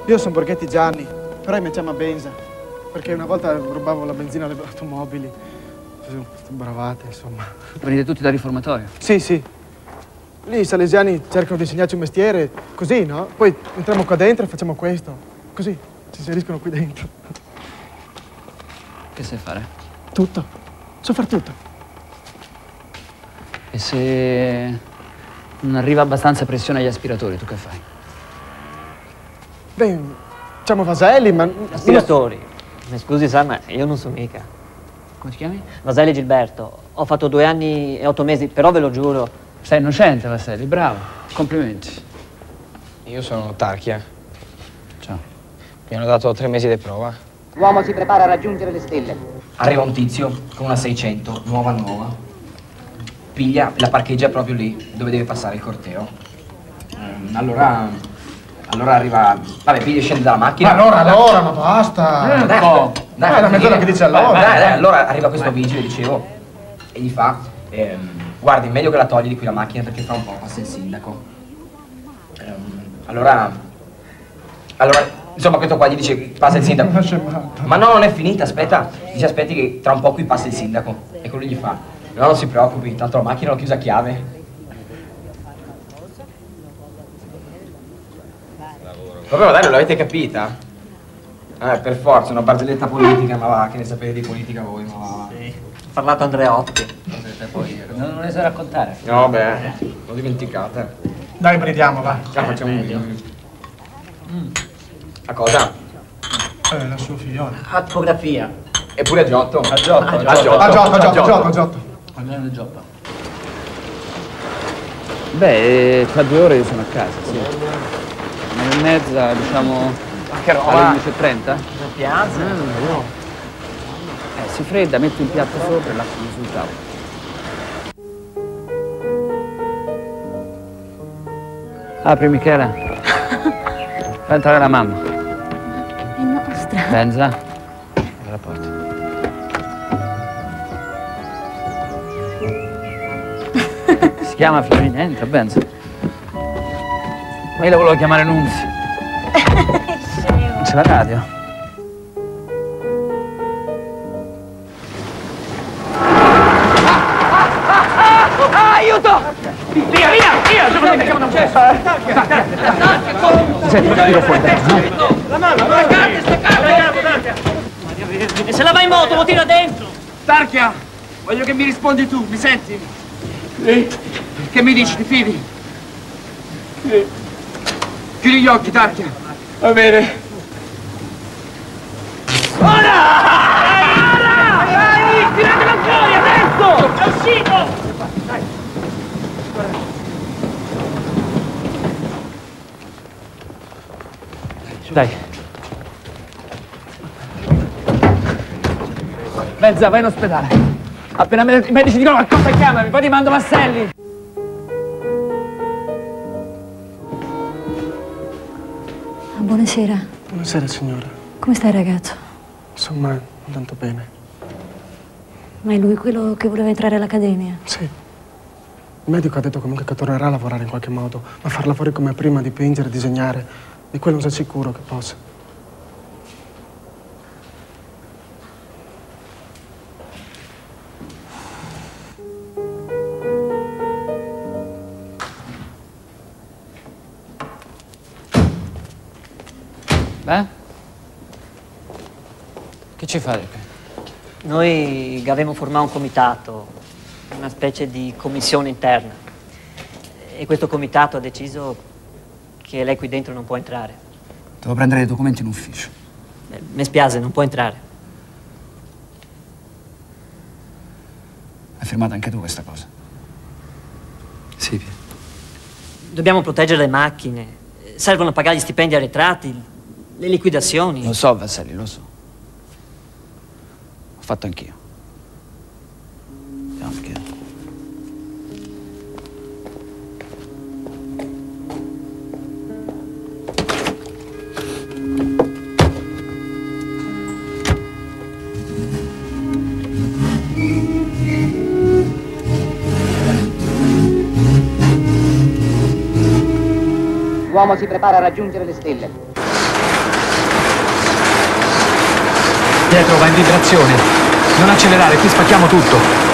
Io sono Borghetti Gianni, però mi chiama Benza, perché una volta rubavo la benzina alle automobili. Facevo queste bravate, insomma. Venite tutti dal riformatorio? Sì, sì. Lì i salesiani cercano di insegnarci un mestiere, così, no? Poi entriamo qua dentro e facciamo questo. Così, ci inseriscono qui dentro. Che sai fare? Tutto. So far tutto. E se non arriva abbastanza pressione agli aspiratori, tu che fai? Beh, facciamo vaselli, ma... Aspiratori? Mi scusi, Sam, ma io non so mica. Come ti chiami? Vaselli Gilberto. Ho fatto 2 anni e 8 mesi, però ve lo giuro. Sei innocente, Vaselli, bravo. Complimenti. Io sono Tarchia. Ciao. Mi hanno dato 3 mesi di prova. L'uomo si prepara a raggiungere le stelle. Arriva un tizio con una 600, nuova, piglia, la parcheggia proprio lì, dove deve passare il corteo. Allora arriva, vabbè, piglia e scende dalla macchina. Ma allora, ma basta! Dai, è la mezz'ora che dice allora. Dai, allora arriva questo vigile, dicevo, e gli fa, guardi, meglio che la togli di qui la macchina perché fra un po' passa il sindaco. Allora, insomma, questo qua gli dice, passa il sindaco. Ma no, non è finita, aspetta. Dice, aspetti che tra un po' qui passa il sindaco. E quello gli fa, no, non si preoccupi, tanto la macchina l'ho chiusa a chiave. Vabbè, dai, non l'avete capita? Per forza, una barzelletta politica, ma va, che ne sapete di politica voi, ma va. Sì. Ha parlato Andreotti. Non le so raccontare. No, beh, l'ho dimenticata. Dai, bridiamo, va. Facciamo un video. A cosa? La sua figliola. A tipografia. Eppure a Giotto. A Giotto. A Giotto. Almeno del Gioppa. Beh, tra 2 ore io sono a casa, sì. 9:30, diciamo, Che roba? alle 11:30. Una piazza? No. Si fredda, metti un piatto sopra e lasciami sul tavolo. Apri, Michela. Fa entrare la mamma. È nostra. Benza. Apri la porta. Si chiama Fiorina, entra, Benza. Ma io la volevo chiamare Nunzio. C'è la radio. Aiuto! Via! Chiamo un cesso! Senti, tiro fuori dentro. La mano! Staccate! E se la va in moto, lo tira dentro! Tarchia, voglio che mi rispondi tu, mi senti? Sì. Che mi dici, ti fidi? Sì. Chiudi gli occhi, Tarchia. Va bene. Ora! Dai! Tiratelo fuori adesso! È uscito! Dai. Benza, vai in ospedale. Appena i medici dicono qualcosa chiamami, poi ti mando Vasselli. Buonasera. Buonasera, signora. Come stai, ragazzo? Insomma, non tanto bene. Ma è lui quello che voleva entrare all'accademia? Sì. Il medico ha detto comunque che tornerà a lavorare in qualche modo, ma far lavori come prima, dipingere, disegnare, di quello non sei sicuro che possa. Beh? Che ci fate qui? Noi avevamo formato un comitato, una specie di commissione interna. E questo comitato ha deciso che lei qui dentro non può entrare. Devo prendere i documenti in ufficio. Mi spiace, non può entrare. Hai firmato anche tu questa cosa? Sì. Dobbiamo proteggere le macchine. Servono a pagare gli stipendi arretrati, le liquidazioni. Lo so, Vasselli, lo so. Ho fatto anch'io. Andiamo, Michele. L'uomo si prepara a raggiungere le stelle. Pietro, va in vibrazione. Non accelerare, qui spacchiamo tutto.